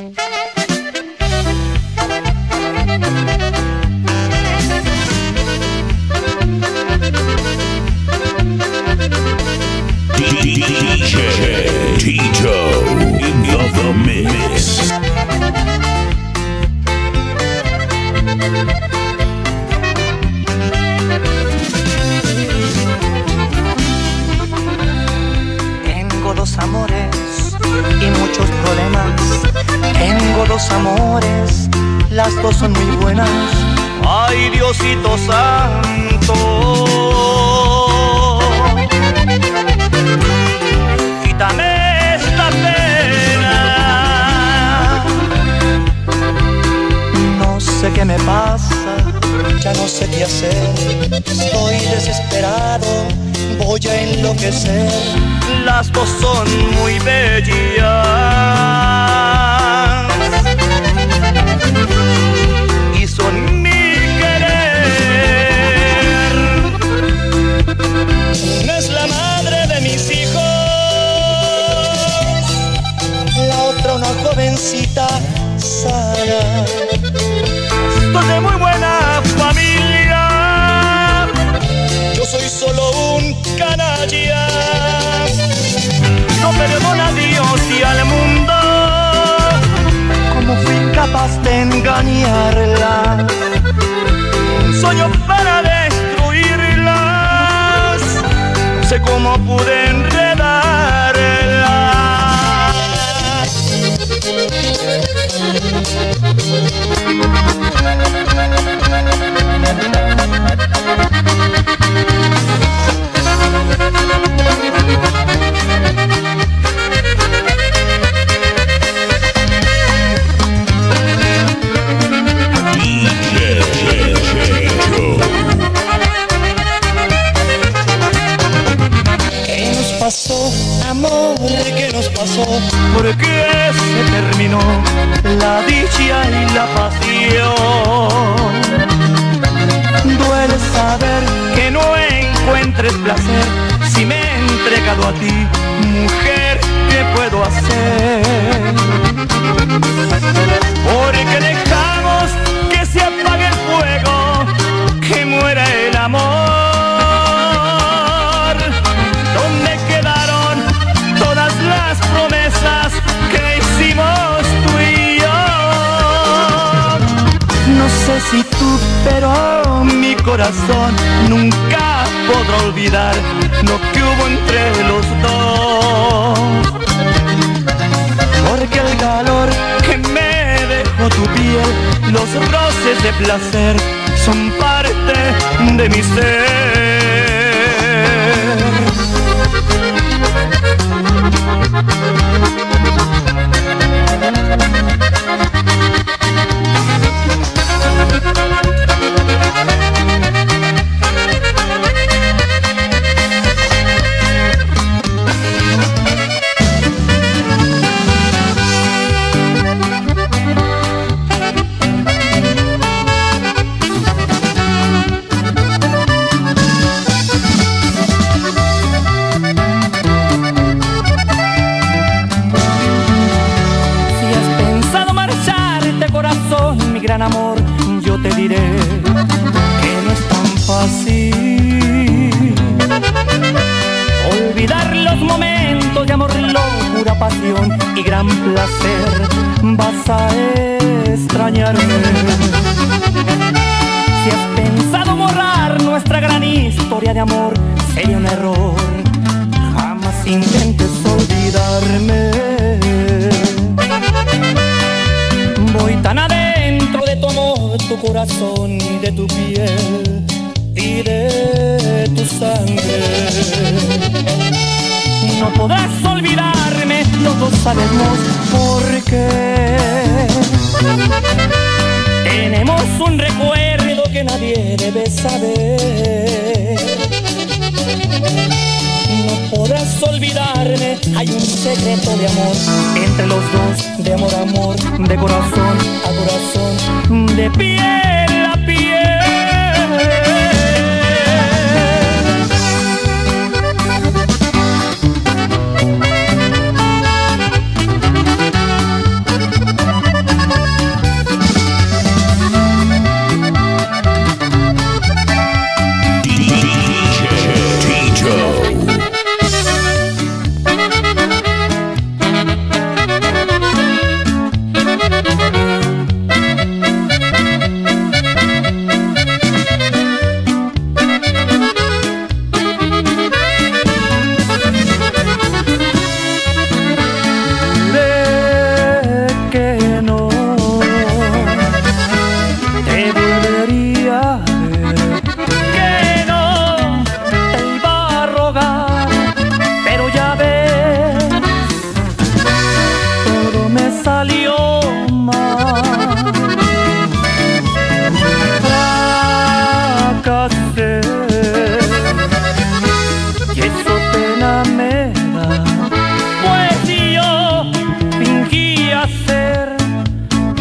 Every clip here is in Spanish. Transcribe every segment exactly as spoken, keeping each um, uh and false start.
D J Tito in the mix. Tengo dos amores y muchos problemas. Tengo dos amores, las dos son muy buenas. Ay, Diosito santo, quítame esta pena. No sé qué me pasa, ya no sé qué hacer. Estoy desesperado, voy a enloquecer. Las dos son muy bellas y son mi querer. Una es la madre de mis hijos, la otra una jovencita sana. Estoy de muy buena familia, yo soy solo un canalla. No perdono a Dios y al mundo, ¿cómo fui capaz de engañarla? Un sueño para destruirlas, no sé cómo pude enredarla. Amor, ¿qué nos pasó? ¿Por qué se terminó la dicha y la pasión? Duele saber que no encuentres placer si me he entregado a ti, mujer, ¿qué puedo hacer? Porque dejamos que se apague el fuego, que muera el amor. ¿Dónde quedaron todas las promesas que hicimos tú y yo? No sé si tú, pero mi corazón nunca podrá olvidar lo que hubo entre los dos. Porque el calor que me dejó tu piel, los roces de placer son parte de mi ser. Gran amor, yo te diré que no es tan fácil olvidar los momentos de amor, locura, pasión y gran placer. Vas a extrañarme. Si has pensado borrar nuestra gran historia de amor, sería un error. Jamás intentes olvidarme. Voy tan adentro de tu amor, tu corazón y de tu piel y de tu sangre. No podrás olvidarme, los dos sabemos por qué. Tenemos un recuerdo que nadie debe saber. No podrás olvidarme, hay un secreto de amor entre los dos, de amor a amor, de corazón a corazón, de piel a piel.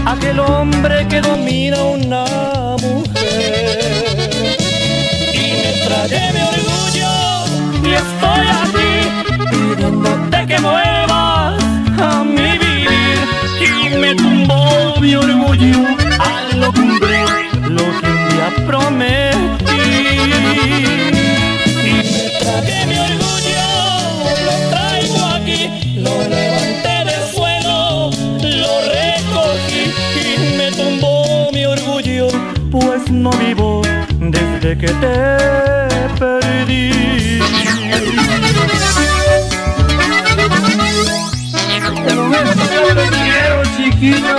aquel hombre que domina una mujer. Y me tragué mi orgullo y estoy aquí pidiéndote que vuelvas a mi vivir. Y me tumbó mi orgullo al no cumplir lo que un día prometí. Y me tragué mi orgullo, lo traigo aquí, lo levanté del suelo, lo recogí. Y me tumbó mi orgullo, pues no vivo desde que te perdí. Pero bueno, yo te quiero, chiquillo.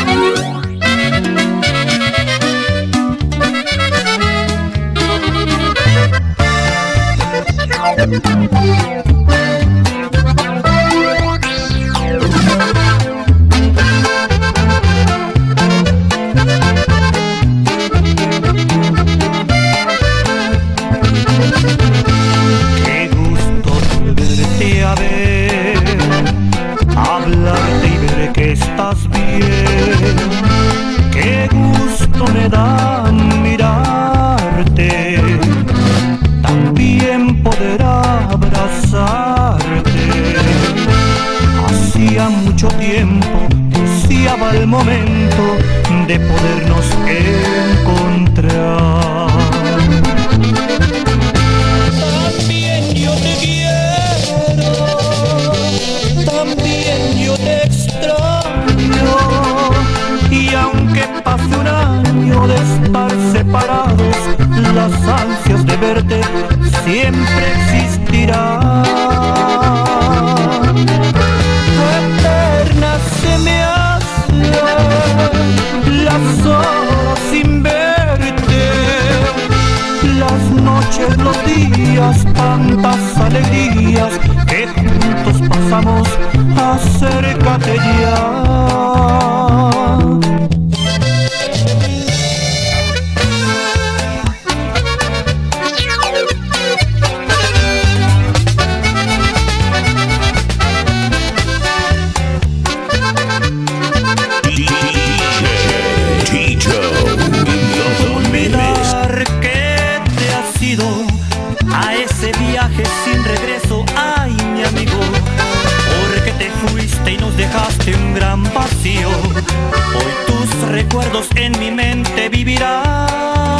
Qué gusto volverte a ver, hablarte y ver que estás bien. Qué gusto me da mirarte, también poder abrazarte. Hacía mucho tiempo deseaba el momento de podernos encontrar. También yo te quiero, también yo te extraño. Y aunque pase un año de estar separados, las ansias de verte siempre existirán. Eterna se me hace las horas sin verte, las noches, los días, tantas alegrías que juntos pasamos. Acércate ya. Olvidar que te has ido a ese viaje sin regreso, ay mi amigo, porque te fuiste y nos dejaste un gran vacío. Hoy tus recuerdos en mi mente vivirán.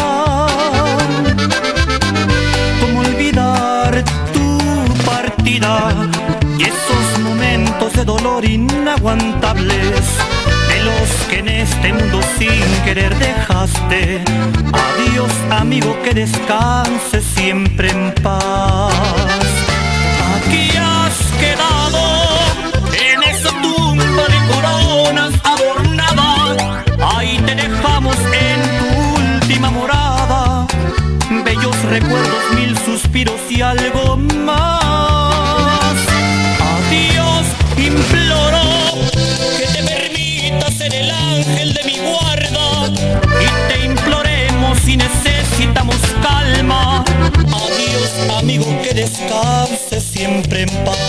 ¿Cómo olvidar tu partida y esos momentos de dolor inaguantables, de los que en este mundo sin querer dejaste? Adiós amigo, que descanses siempre en paz. Aquí has quedado en esa tumba de coronas adornada, ahí te dejamos en tu última morada. Bellos recuerdos, mil suspiros y algo más. Adiós, imploro que te permita ser el ángel de mi guarda, y te imploremos si necesitamos calma. Adiós amigo, que descanse siempre en paz.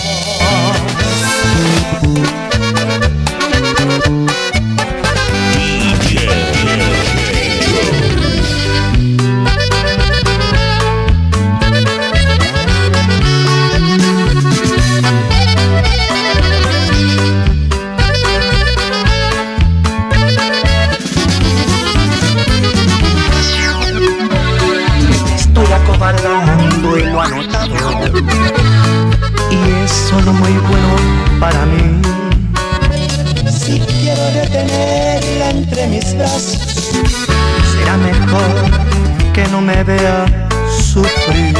Acobardando y lo ha notado, y es solo muy bueno para mí. Si quiero detenerla entre mis brazos, será mejor que no me vea sufrir.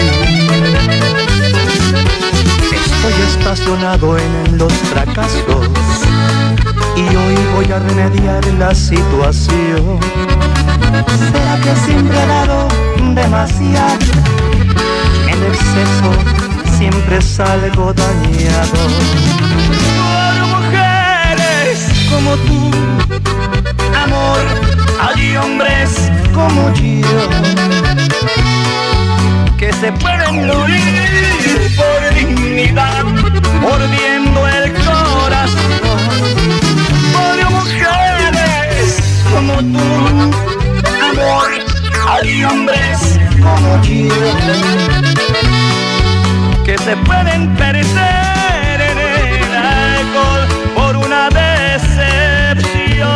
Estoy estacionado en los fracasos y hoy voy a remediar la situación. ¿Será que siempre he dado demasiado? En exceso siempre salgo dañado. Por mujeres como tú, amor, hay hombres como yo que se pueden morir por dignidad, mordiendo el corazón. Por mujeres noche que se pueden perder en el alcohol por una decepción.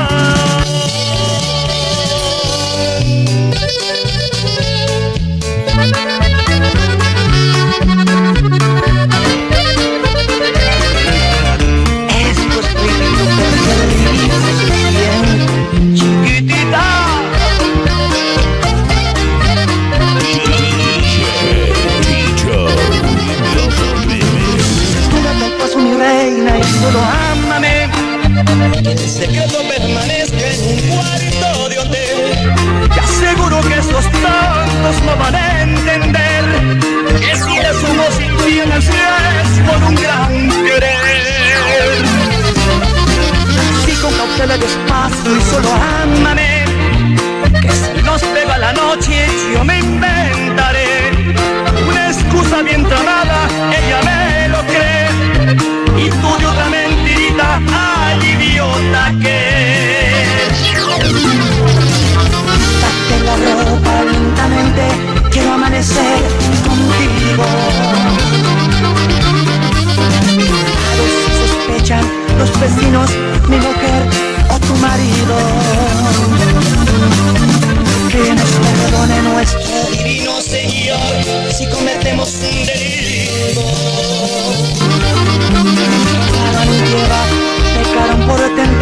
Esto es prohibido porque el ritmo se siente chiquitita. Mi reina y solo ámame, que el secreto permanezca en un cuarto de hotel. Te aseguro que esos tontos no van a entender que si le somos infieles es por un gran querer. Así con cautela despacio y solo ámame, que si nos pega la noche yo me inventaré una excusa bien tramada, ella me lo cree. Y tú de otra mentirita, ay idiota que quítate la ropa lentamente, quiero amanecer contigo. A ver si sospechan los vecinos, mi mujer o tu marido. Que nos perdone nuestro divino Señor si cometemos un delito. Pecaron por tentar